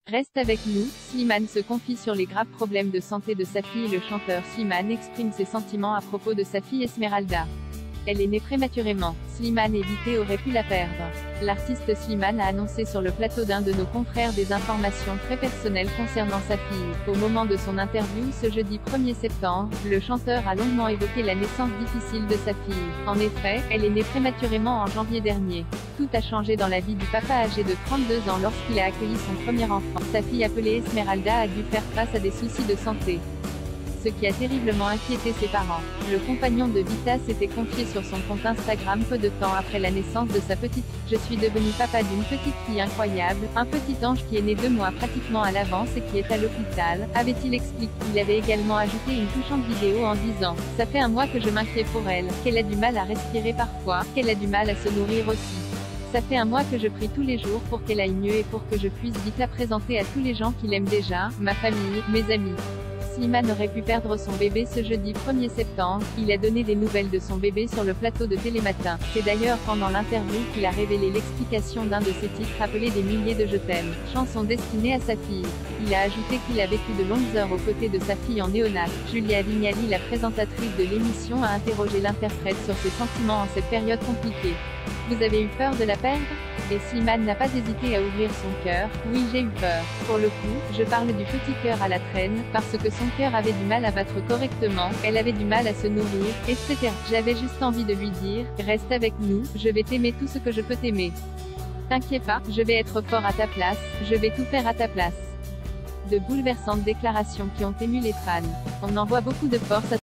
Reste avec nous, Slimane se confie sur les graves problèmes de santé de sa fille. Le chanteur Slimane exprime ses sentiments à propos de sa fille Esmeralda. Elle est née prématurément. Slimane évité aurait pu la perdre. L'artiste Slimane a annoncé sur le plateau d'un de nos confrères des informations très personnelles concernant sa fille. Au moment de son interview ce jeudi 1er septembre, le chanteur a longuement évoqué la naissance difficile de sa fille. En effet, elle est née prématurément en janvier dernier. Tout a changé dans la vie du papa âgé de 32 ans lorsqu'il a accueilli son premier enfant. Sa fille appelée Esmeralda a dû faire face à des soucis de santé, ce qui a terriblement inquiété ses parents. Le compagnon de Vita s'était confié sur son compte Instagram peu de temps après la naissance de sa petite fille. « Je suis devenu papa d'une petite fille incroyable, un petit ange qui est né 2 mois pratiquement à l'avance et qui est à l'hôpital », avait-il expliqué. Il avait également ajouté une touchante vidéo en disant « Ça fait un mois que je m'inquiète pour elle, qu'elle a du mal à respirer parfois, qu'elle a du mal à se nourrir aussi. Ça fait un mois que je prie tous les jours pour qu'elle aille mieux et pour que je puisse vite la présenter à tous les gens qui l'aiment déjà, ma famille, mes amis. » Slimane aurait pu perdre son bébé ce jeudi 1er septembre. Il a donné des nouvelles de son bébé sur le plateau de Télématin. C'est d'ailleurs pendant l'interview qu'il a révélé l'explication d'un de ses titres appelé Des milliers de je t'aime, chanson destinée à sa fille. Il a ajouté qu'il a vécu de longues heures aux côtés de sa fille en néonat. Julia Vignali, la présentatrice de l'émission, a interrogé l'interprète sur ses sentiments en cette période compliquée. Vous avez eu peur de la perdre? Et Slimane n'a pas hésité à ouvrir son cœur. Oui, j'ai eu peur. Pour le coup, je parle du petit cœur à la traîne, parce que son cœur avait du mal à battre correctement, elle avait du mal à se nourrir, etc. J'avais juste envie de lui dire, reste avec nous, je vais t'aimer tout ce que je peux t'aimer. T'inquiète pas, je vais être fort à ta place, je vais tout faire à ta place. De bouleversantes déclarations qui ont ému les fans. On envoie beaucoup de force à